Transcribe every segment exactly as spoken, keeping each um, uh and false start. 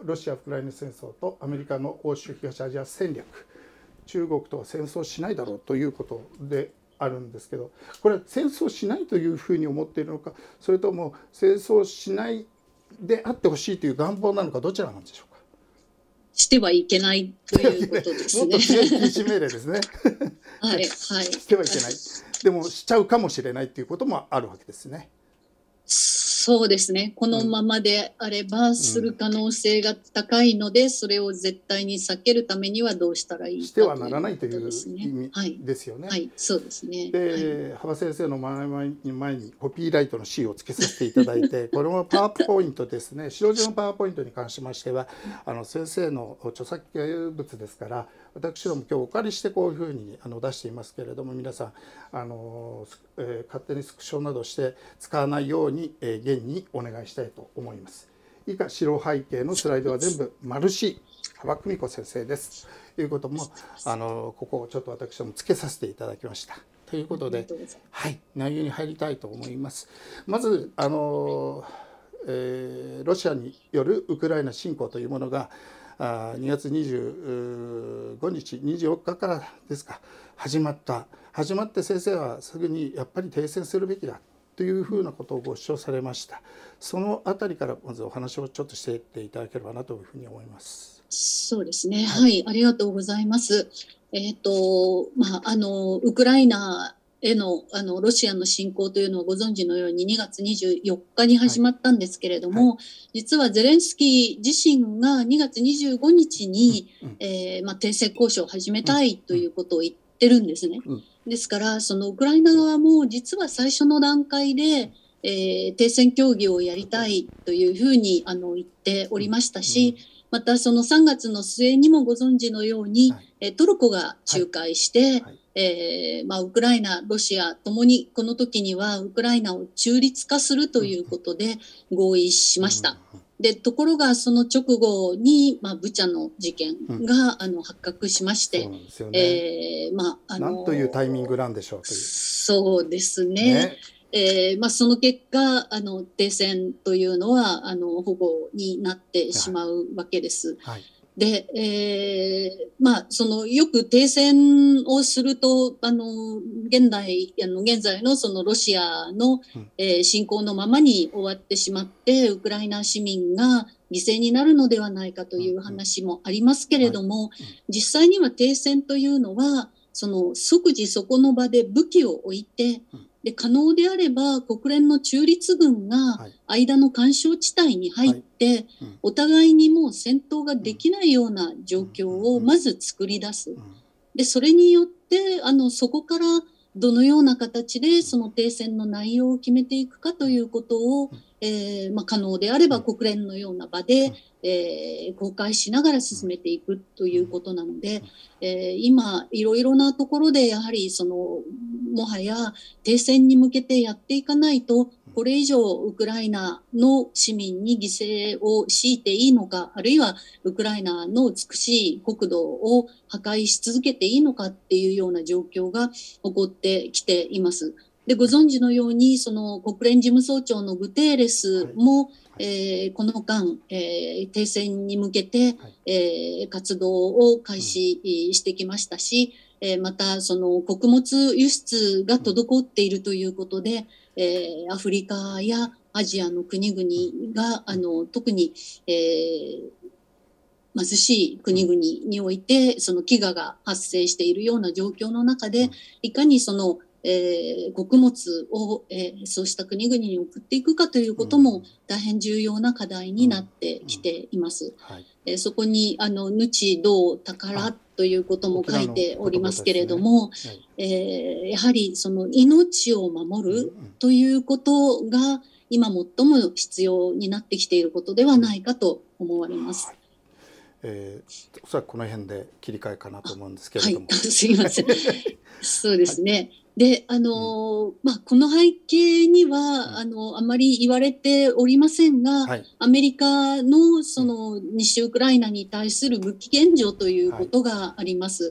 ロシア・ウクライナ戦争とアメリカの欧州東アジア戦略、中国とは戦争しないだろうということであるんですけど、これは戦争しないというふうに思っているのか、それとも戦争しないであってほしいという願望なのか、どちらなんでしょうか。 してはいけないということですね。 もっと強い禁止命令ですね。 はい、はい。 してはいけない。でもしちゃうかもしれないということもあるわけですね。 そうですね。このままであればする可能性が高いので、うん、それを絶対に避けるためにはどうしたらいいかしてはならないという意味ですよね。 はい、はい、そうですね。 で、はい、幅先生の前に前にコピーライトの C をつけさせていただいて、これもパワーポイントですね。白地のパワーポイントに関しましては、あの先生の著作物ですから、私ども今日お借りしてこういうふうにあの出していますけれども、皆さんあの、えー、勝手にスクショなどして使わないように、えー、現にお願いしたいと思います。以下白背景のスライドは全部丸 C 幅久美子先生ですということも、あのここをちょっと私どもつけさせていただきましたということで、はい、内容に入りたいと思います。まずあの、えー、ロシアによるウクライナ侵攻というものがにがつにじゅうごにちにじゅうよっかからですか始まった始まって先生はすぐにやっぱり停戦するべきだというふうなことをご主張されました。そのあたりからまずお話をちょっとしていっていただければなというふうに思います。 そうですね、はい、はい、ありがとうございます。えっとまああのウクライナへのあのロシアの侵攻というのはご存知のようににがつにじゅうよっかに始まったんですけれども、はいはい、実はゼレンスキー自身がにがつにじゅうごにちに、うんうん、えーまあ、停戦交渉を始めたいということを言ってるんですね。うんうん、ですからそのウクライナ側も実は最初の段階で、えー、停戦協議をやりたいというふうにあの言っておりましたし、うんうん、またそのさんがつの末にもご存知のように、はい、トルコが仲介して、はいはい、えーまあ、ウクライナ、ロシアともにこの時にはウクライナを中立化するということで合意しました。でところがその直後に、まあ、ブチャの事件が、うん、あの発覚しまして、そうなんですよね。えーまあ、あのなんというタイミングなんでしょうという。 そうですね。ねえーまあ、その結果あの停戦というのはあの保護になってしまうわけです。はいはいで、えー、まあ、その、よく停戦をすると、あの、現代、あの、現在のそのロシアの、うんえー、侵攻のままに終わってしまって、ウクライナ市民が犠牲になるのではないかという話もありますけれども、うんうん、実際には停戦というのは、その、即時そこの場で武器を置いて、うんで可能であれば国連の中立軍が間の緩衝地帯に入って、はいはいうん、お互いにもう戦闘ができないような状況をまず作り出す。でそれによってあのそこからどのような形でその停戦の内容を決めていくかということを、えーまあ、可能であれば国連のような場で、えー、公開しながら進めていくということなので、えー、今いろいろなところでやはりそのもはや停戦に向けてやっていかないとこれ以上ウクライナの市民に犠牲を強いていいのか、あるいはウクライナの美しい国土を破壊し続けていいのかっていうような状況が起こってきています。でご存知のようにその国連事務総長のグテーレスも、はいえー、この間、えー、停戦に向けて、はいえー、活動を開始してきましたし、えー、またその穀物輸出が滞っているということで、えー、アフリカやアジアの国々があの特に、えー、貧しい国々においてその飢餓が発生しているような状況の中でいかにそのえー、穀物を、えー、そうした国々に送っていくかということも大変重要な課題になってきています。うんうんはいえー、そこにあの日道宝ということも書いておりますけれども、ねはいえー、やはりその命を守るということが今最も必要になってきていることではないかと思われます。はいえー、おそらくこの辺で切り替えかなと思うんですけれども。 はい、すいません。そうですね。はいであのうんまあ、この背景には、うん、あのあまり言われておりませんが、はい、アメリカのその西ウクライナに対する武器援助ということがあります。はいはい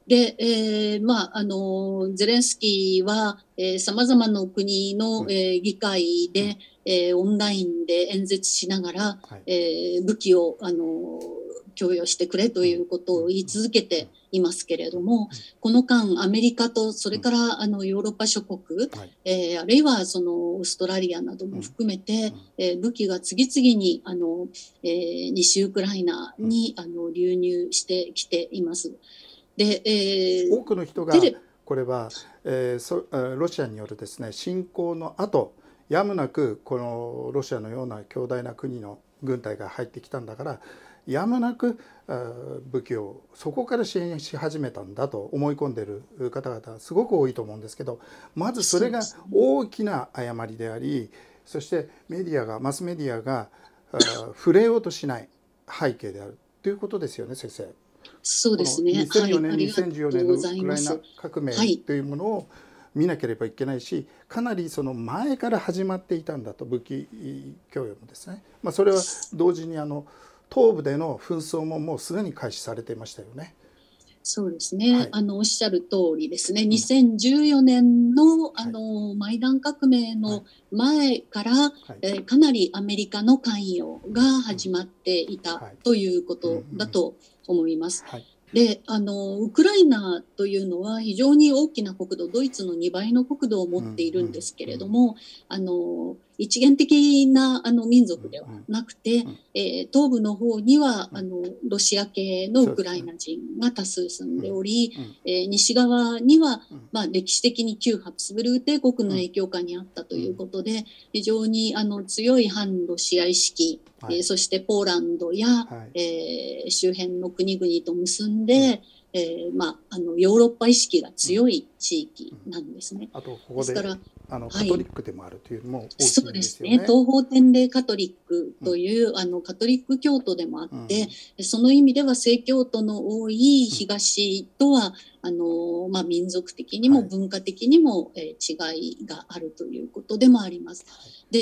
で、えーまあ、あのゼレンスキーはさまざまな国の、うんえー、議会で、うんえー、オンラインで演説しながら、はいえー、武器をあの供与してくれということを言い続けていますけれども、この間アメリカとそれからあのヨーロッパ諸国、はいえー、あるいはそのオーストラリアなども含めて、えー、武器が次々にあの、えー、西ウクライナにあの流入してきています。でえー、 多くの人がこれは、えー、そロシアによるですね侵攻の後やむなくこのロシアのような強大な国の軍隊が入ってきたんだからやむなく武器をそこから支援し始めたんだと思い込んでいる方々すごく多いと思うんですけど、まずそれが大きな誤りであり、そしてメディアがマスメディアが触れようとしない背景であるということですよね、先生。 そうですね。 にせんよねん、はい、にせんじゅうよねんのウクライナ革命というものを見なければいけないし、かなりその前から始まっていたんだと、武器供与もですね、まあ、それは同時にあの東部での紛争ももうすでに開始されていましたよね。 そうですね、はい、あのおっしゃる通りですね、にせんじゅうよねん の, あの、はい、マイダン革命の前から、はいえー、かなりアメリカの関与が始まっていたということだと思います。はいであのウクライナというのは非常に大きな国土、ドイツのにばいの国土を持っているんですけれども、あの一元的なあの民族ではなくて、えー、東部の方にはあのロシア系のウクライナ人が多数住んでおり、えー、西側には、まあ、歴史的に旧ハプスブルグ帝国の影響下にあったということで、非常にあの強い反ロシア意識、はいえー、そしてポーランドや、はいえー、周辺の国々と結んで、うんえーまあ、あのヨーロッパ意識が強い地域なんですね。 うん、あとここでですからあのカトリックでもあるというのも大きいんですよね。そうですね。東方典礼カトリックという、うん、あのカトリック教徒でもあって、うん、その意味では正教徒の多い東とは、うん、あのまあ、民族的にも文化的にも、はいえー、違いがあるということでもあります。はい、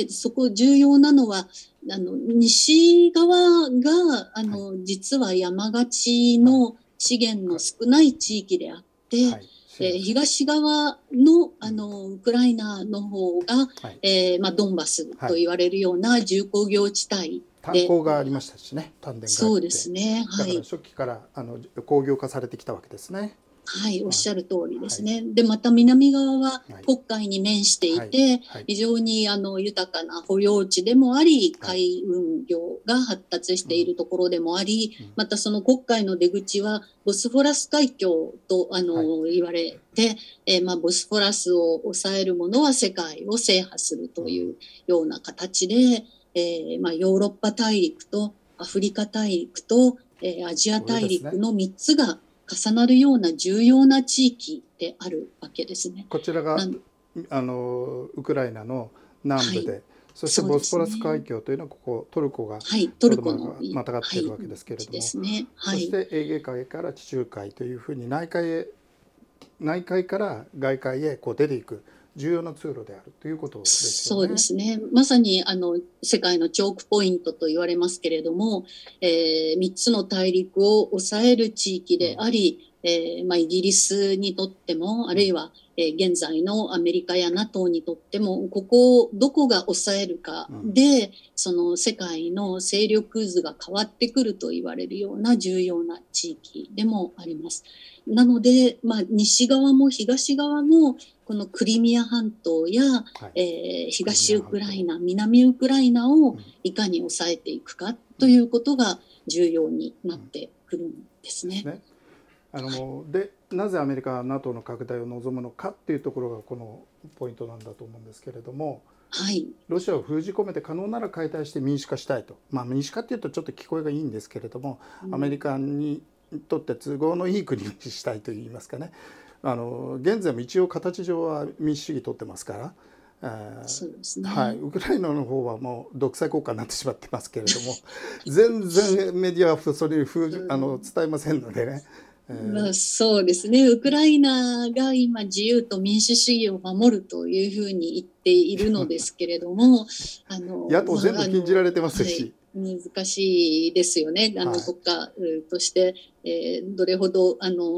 でそこ重要なのはあの西側があの、はい、実は山がちの資源の少ない地域であって、はいえー、東側 の, あのウクライナの方が、はいえーまあ、ドンバスと言われるような重工業地帯で、 炭鉱がありましたしね、炭田があって、 そうですね、はい、 だから初期からあの工業化されてきたわけですね。 はい、おっしゃる通りですね。はい、でまた南側は黒海に面していて、はいはい、非常にあの豊かな保養地でもあり、海運業が発達しているところでもあり、はい、またその黒海の出口はボスフォラス海峡とあの、はい、言われて、えーまあ、ボスフォラスを抑えるものは世界を制覇するというような形で、えーまあ、ヨーロッパ大陸とアフリカ大陸と、えー、アジア大陸のみっつが重なるような重要な地域であるわけですね。 こちらがあのウクライナの南部で、はい、そしてボスポラス海峡というのはここトルコがちょうどまたがっているわけですけれども、はいねはい、そしてエーゲ海から地中海というふうに内海へ内海から外海へこう出ていく重要な通路であるということですよね。 そうですね。まさにあの世界のチョークポイントと言われますけれども、えー、みっつの大陸を抑える地域であり、うんえーまあ、イギリスにとってもあるいは、えー、現在のアメリカや ナトー にとってもここをどこが抑えるかで、うん、その世界の勢力図が変わってくると言われるような重要な地域でもあります。なので、まあ、西側も東側もこのクリミア半島や、はいえー、東ウクライナ、南ウクライナをいかに抑えていくかということが重要になってくるんですね。 うんうん、ですね。あの、はい、でなぜアメリカは ナトー の拡大を望むのかっていうところがこのポイントなんだと思うんですけれども、 はい、 ロシアを封じ込めて可能なら解体して民主化したいと、まあ、民主化っていうとちょっと聞こえがいいんですけれども、うん、アメリカにとって都合のいい国にしたいといいますかね、あの現在も一応形上は民主主義取ってますから、 そうですね、 はい、ウクライナの方はもう独裁国家になってしまってますけれども全然メディアはそれにあの伝えませんのでね。 まあ、そうですね。ウクライナが今自由と民主主義を守るというふうに言っているのですけれどもあの野党全部禁じられてますし、 まあはい、難しいですよね。あの、はい、国家として、えー、どれほどあの、え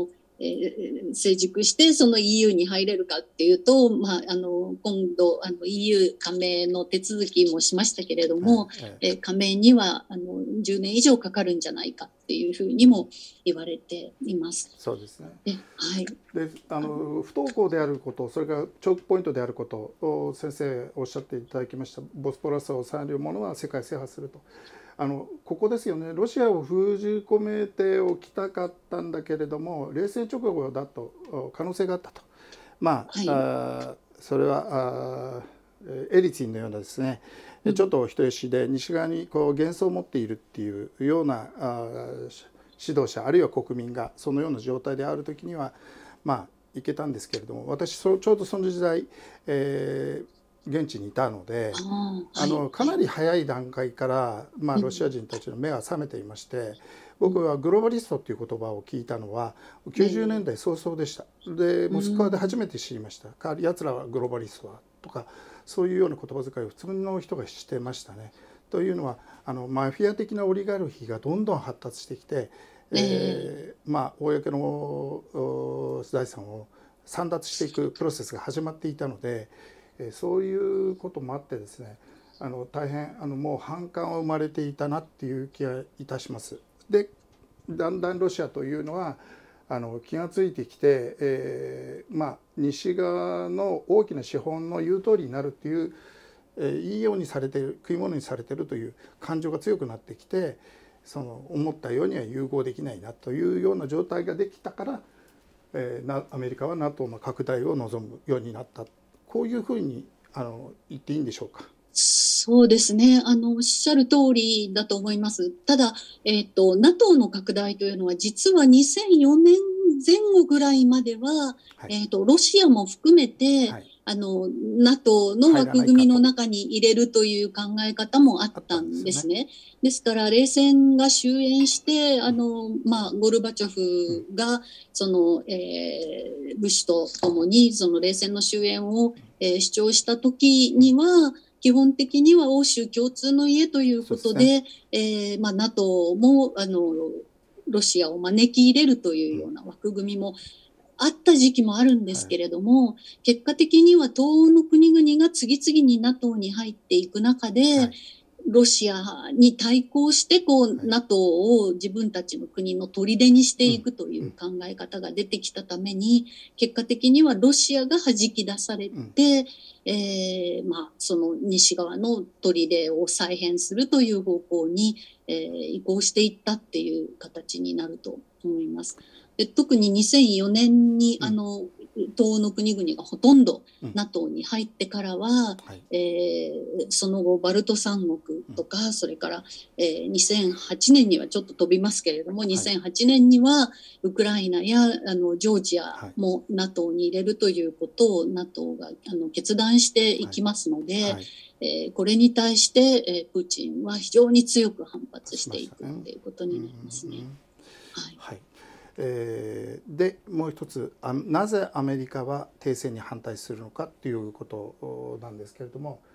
えー、成熟してその イーユー に入れるかっていうと、まあ、あの今度あの イーユー 加盟の手続きもしましたけれども、はいはい、えー、加盟にはあのじゅうねん以上かかるんじゃないかっていうふうにも言われています。 そうですね。 で、はい、 であの不登校であること、それからチョークポイントであることを先生おっしゃっていただきました。ボスポラスを抑えるものは世界制覇すると。あのここですよね。ロシアを封じ込めておきたかったんだけれども、冷戦直後だと可能性があったと。まあ、はい、あそれはあエリツィンのようなですね、うん、ちょっとお人よしで西側にこう幻想を持っているっていうようなあ指導者あるいは国民がそのような状態であるときにはまあいけたんですけれども、私ちょうどその時代、えー現地にいたので、あのかなり早い段階から、まあ、ロシア人たちの目は覚めていまして、僕はグローバリストっていう言葉を聞いたのはきゅうじゅうねんだい早々でした。でモスクワで初めて知りました。やつらはグローバリストだとかそういうような言葉遣いを普通の人がしてましたね。というのはあのマフィア的なオリガルヒがどんどん発達してきて、えー、まあ公の財産を簒奪していくプロセスが始まっていたので、そういうこともあってですね、あの大変あのもう反感は生まれていたなっていう気がいたします。でだんだんロシアというのはあの気がついてきて、えー、まあ西側の大きな資本の言う通りになるっていう、えー、いいようにされている、食い物にされているという感情が強くなってきて、その思ったようには融合できないなというような状態ができたから、えー、アメリカは ナトー の拡大を望むようになった。こういうふうにあの言っていいんでしょうか。 そうですね。あの、おっしゃる通りだと思います。ただ、えっと、ナトー の拡大というのは、実はにせんよねんぜん後ぐらいまでは、はい、えっと、ロシアも含めて、はい、あの、ナトー の枠組みの中に入れるという考え方もあったんですね。ですから、冷戦が終焉して、あの、まあ、ゴルバチョフが、その、えー、ブッシュと共に、その冷戦の終焉を、えー、主張した時には、基本的には欧州共通の家ということで、ねえーまあ、ナトー もあのロシアを招き入れるというような枠組みもあった時期もあるんですけれども、はい、結果的には東欧の国々が次々に ナトー に入っていく中で、はい、ロシアに対抗してこう、はい、ナトー を自分たちの国の砦にしていくという考え方が出てきたために、結果的にはロシアが弾き出されて、うんえーまあ、その西側の砦を再編するという方向に、えー、移行していったっていう形になると思います。で特ににせんよねんに、うん、あの東欧の国々がほとんど ナトー に入ってからは、うんはいえー、その後バルト三国とか、うん、それから、えー、にせんはちねんにはちょっと飛びますけれども、はい、にせんはちねんにはウクライナやあのジョージアも ナトー に入れるということを ナトー があの決断していきますので、はいはいえー、これに対して、えー、プーチンは非常に強く反発していくということになりますね。 はいはいえー、でもう一つあなぜアメリカは停戦に反対するのかということなんですけれども、